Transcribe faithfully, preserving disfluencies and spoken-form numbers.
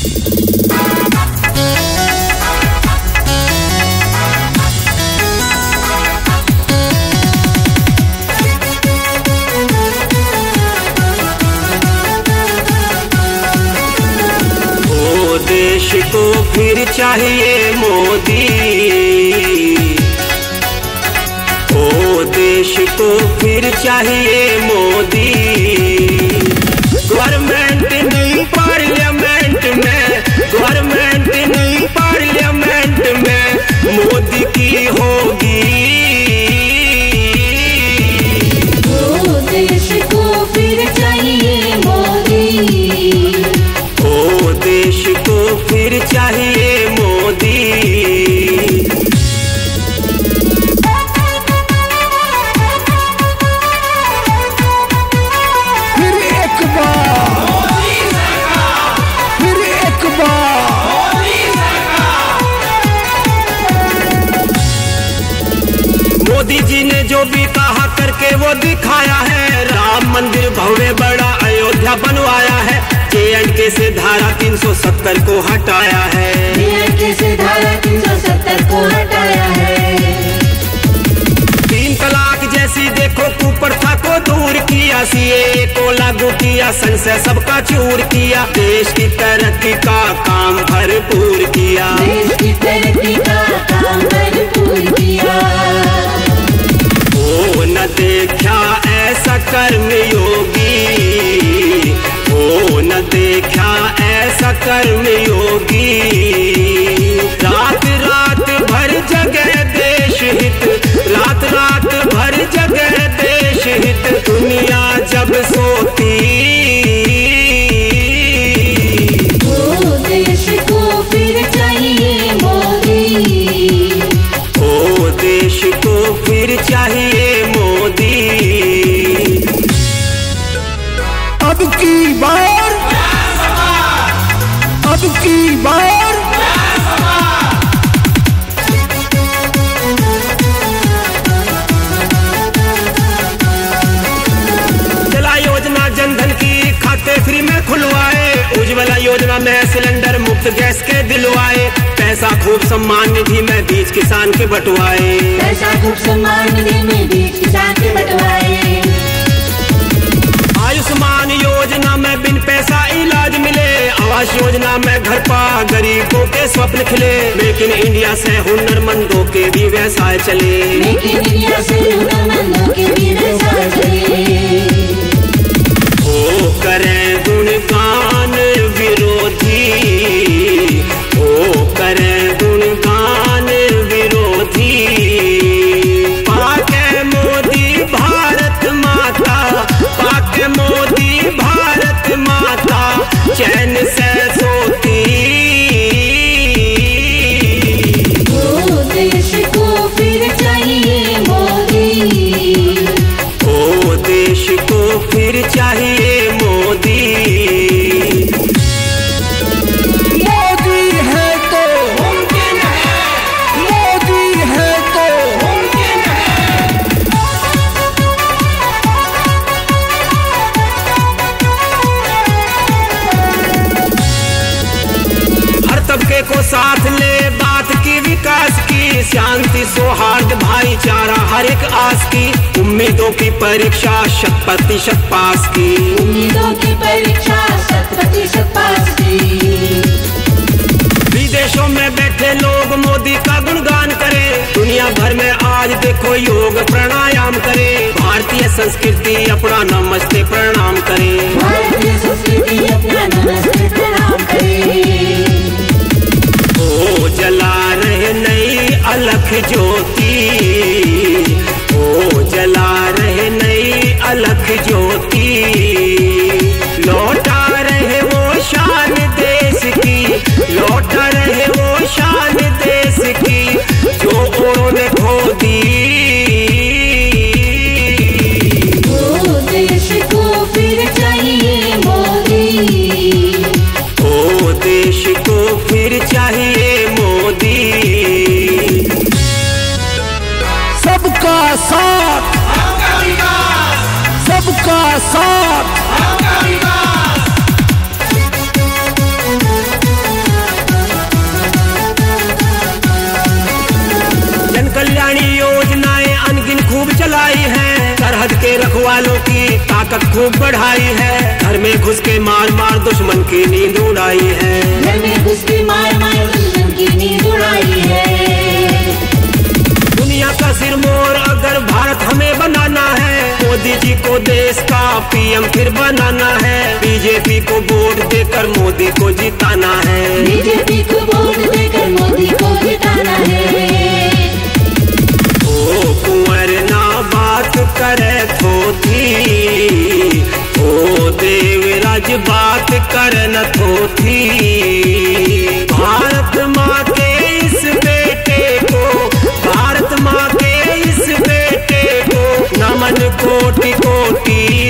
देश को फिर चाहिए मोदी, ओ देश को फिर चाहिए मोदी। गवर्नमेंट नहीं पार्लियामेंट में, गवर्नमेंट नहीं पार्लियामेंट में मोदी की होगी। ओ देश को फिर चाहिए मोदी, ओ देश को फिर चाहिए मोदी। फिर एक बार, फिर एक बार। मोदी जी ने जो भी कहा करके वो दिखाया है। राम मंदिर भव्य बड़ा अयोध्या बनवाया है। जे एंड के से धारा तीन सौ सत्तर को हटाया है, जे एंड के से धारा तीन सौ सत्तर को हटाया है। तीन तलाक जैसी देखो कुप्रथा को दूर किया, सीए को लागू किया, संशय सबका चूर किया। देश की तरक्की का काम भरपूर किया, देश की तरक्की का काम भरपूर किया। ओ न देखा ऐसा कर्म योगी, ओ न देखा ऐसा कर्म योगी। रात रात भर जगह देश हित, रात रात भर जगह देश हित, दुनिया जब सोती। ओ देश को फिर चाहिए मोदी, ओ देश को फिर चाहिए मोदी। अब की बार, अब की बार जला योजना जनधन की खाते फ्री में खुलवाए। उज्ज्वला योजना में सिलेंडर मुफ्त गैस के दिलवाए। पैसा खूब सम्मान निधि में बीच किसान के बंटवाए, पैसा खूब सम्मान निधि में बीच किसान के बंटवाए। आयुष्मान योजना में बिन पैसा इलाज मिले। आवास योजना में घर पा गरीबों के स्वप्न खिले। मेक इन इंडिया से हुनरमंदों के भी व्यवसाय चले, मेक इन इंडिया से हुनरमंदों के भी व्यवसाय चले। ओ करें गुणगान विरोधी, ओ करें गुणगान विरोधी। पाके मोदी भारत माता, पाके मोदी भारत माता, चैन से सोती। ओ देश को फिर चाहिए मोदी, ओ देश को फिर चाहिए मोदी। मोदी है तो मुमकिन है, मोदी है तो मुमकिन है। हर तबके को साथ ले बात की विकास की। शांति सौहार्द भाईचारा हर एक आस की। उम्मीदों की परीक्षा शत प्रतिशत पास की, उम्मीदों की परीक्षा शत प्रतिशत पास की। विदेशों में बैठे लोग मोदी का गुणगान करें। दुनिया भर में आज देखो योग प्राणायाम करें। भारतीय संस्कृति अपना नमस्ते प्रणाम करें, भारतीय संस्कृति अपना नमस्ते प्रणाम करे। ओ जला रहे नई अलख ज्योति, ओ जला रहे नई अलख ज्योति। लौटा रहे वो शान देश की, लौटा रहे वो शान देश की, जो उन्होंने खो दी। ओ देश को फिर चाहिए मोदी, ओ देश को फिर चाहिए मोदी। सबका साथ, सबका साथ। वालों की ताकत खूब बढ़ाई है, घर में घुस के मार मार दुश्मन की नींद उड़ाई है। घर में घुस के मार मार दुश्मन की नींद उड़ाई है। दुनिया का सिरमौर अगर भारत हमें बनाना है, मोदी जी को देश का पीएम फिर बनाना है। बीजेपी को वोट देकर मोदी को जिताना है। बीजेपी को वोट देकर मोदी को जिताना है। ओ कुंवर ना बात करे थोथी, ओ देवराज बात करे न थोथी। भारत माँ के इस बेटे को, भारत माँ के इस बेटे को नमन कोटि कोटि